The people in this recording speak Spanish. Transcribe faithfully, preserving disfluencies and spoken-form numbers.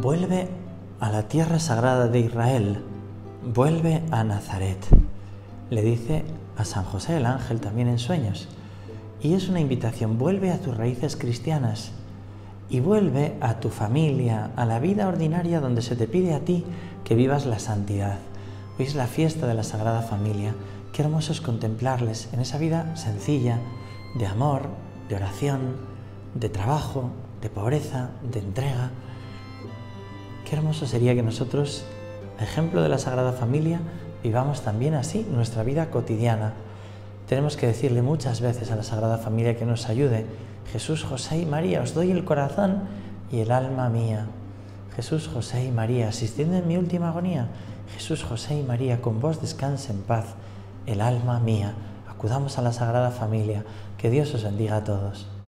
Vuelve a la tierra sagrada de Israel, vuelve a Nazaret, le dice a San José el ángel también en sueños. Y es una invitación, vuelve a tus raíces cristianas y vuelve a tu familia, a la vida ordinaria donde se te pide a ti que vivas la santidad. Hoy es la fiesta de la Sagrada Familia. Qué hermoso es contemplarles en esa vida sencilla, de amor, de oración, de trabajo, de pobreza, de entrega. Qué hermoso sería que nosotros, ejemplo de la Sagrada Familia, vivamos también así nuestra vida cotidiana. Tenemos que decirle muchas veces a la Sagrada Familia que nos ayude. Jesús, José y María, os doy el corazón y el alma mía. Jesús, José y María, asistiendo en mi última agonía. Jesús, José y María, con vos descanse en paz el alma mía. Acudamos a la Sagrada Familia. Que Dios os bendiga a todos.